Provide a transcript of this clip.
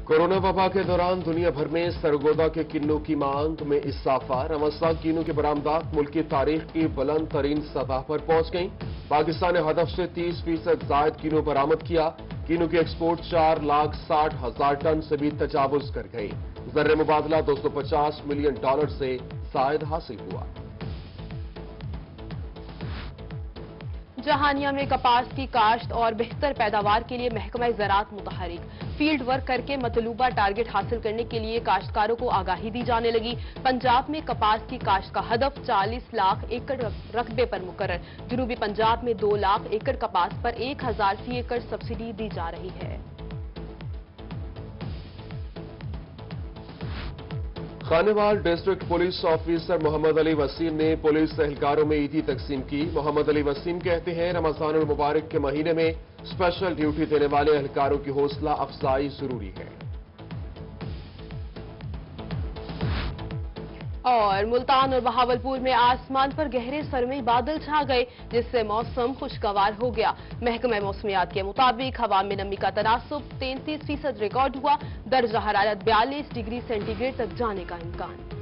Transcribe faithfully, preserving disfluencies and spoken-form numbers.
Corona वबा के दौरान दुनिया भर में सरगोदा के किन्नू की मांग में इजाफा। रमजान किन्नू की बरामदात मुल्क की तारीख की बुलंद तरीन सतह पर पहुंच गई। पाकिस्तान ने हदफ से तीस फीसद जायद किन्नू बरामद किया। किन्नू की एक्सपोर्ट चार लाख साठ हजार टन से भी तजावुज कर गई। ज़र्रे मुबादला दो सौ पचास मिलियन डॉलर से जायद हासिल हुआ। जहानिया में कपास की काश्त और बेहतर पैदावार के लिए महकमा ज़राअत मुतहरिक। फील्ड वर्क करके मतलूबा टारगेट हासिल करने के लिए काश्तकारों को आगाही दी जाने लगी। पंजाब में कपास की काश्त का हदफ चालीस लाख एकड़ रकबे पर मुकर्रर। जनूबी पंजाब में दो लाख एकड़ कपास पर एक हजार फी एकड़ सब्सिडी दी जा रही है। Khanewal district police officer Mohammad Ali Waseem ने पुलिस एहलकारों में ईदी तकसीम की। मोहम्मद अली वसीम कहते हैं, रमजान मुबारक के महीने में स्पेशल ड्यूटी देने वाले एहलकारों की हौसला अफजाई जरूरी है। और मुल्तान और बहावलपुर में आसमान पर गहरे सरमई बादल छा गए, जिससे मौसम खुशगवार हो गया। महकमा मौसमियात के मुताबिक हवा में नमी का तनासुब तैंतीस फीसद रिकॉर्ड हुआ। दर्जा हरारत बयालीस डिग्री सेंटीग्रेड तक जाने का इम्कान।